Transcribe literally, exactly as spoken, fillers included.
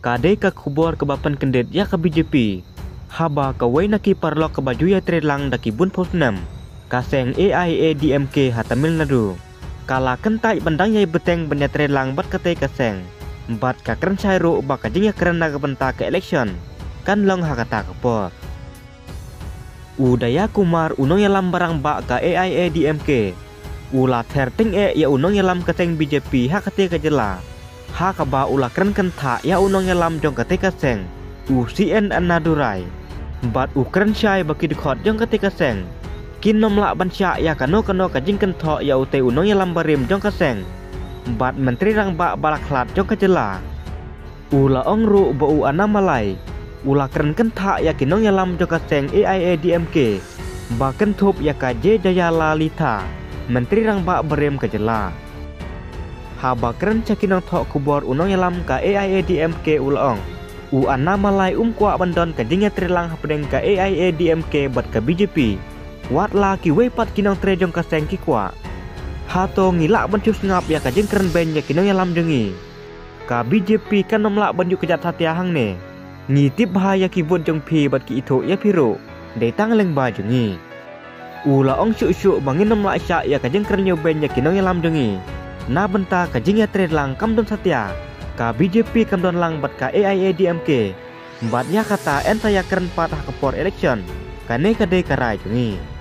Kade ka kubor kebapan kendet ya ke B J P. Haba kawai naki parlok ke baju ya trelang daki bun posnam. Kaseng A I A D M K ha Tamil Nadu. Kala kentai bandang yai beteng benya trelang bat kate kaseng. Bat ka keren cairo baka jingya keren naga benta ke election. Kan long ha kata kapor. Udaya Kumar unong yalam barang bak ka A I A D M K. Ula terting e ya unong yalam kaseng B J P ha kate ka jela. Ha kaba ula keren kenta ya unong yalam jong kate kaseng. U C N N Nadurai. Bat u keren syai baki dikot jong kate kaseng. Kin nom lak ban syak ya kano kano ka jing kentok ya ute unong yalam barim jong kaseng. Bat menteri rang bak balaklat jong ka jela. Ula ong ru ba u anamalai. Ula keren kenta ya kinong yalam jong kaseng A I A D M K. Ba kentup ya ka J Jaya Lalita. Menteri rang bak barim ka jela. Haba keren cakinong tok kubor unong yalam ka A I A D M K ulong. U anamalai um kwa bandon ka jingya trilang hapdeng ka A I A D M K bat ka B J P. Wat la ki wepat kinong trejong kaseng ki kwa. Hato ngilak bancus ngap ya ka jing keren ben ya kinong yalam jengi. Ka B J P kan nomlak banyu kejat hati ahang ne. Ngitip bahaya ki bun jong pi bat ki itu ya piro. Dei tang leng ba jengi. Ula ong syuk-syuk bangin nomlak syak ya ka jing keren yo ben ya kinong yalam jengi. Na benta ka jingya trelang kam don satya. Ka B J P kam don lang bat ka A I A D M K. Bat ya kata enta ya keren pat ha kapor election. Kane kade karai jengi.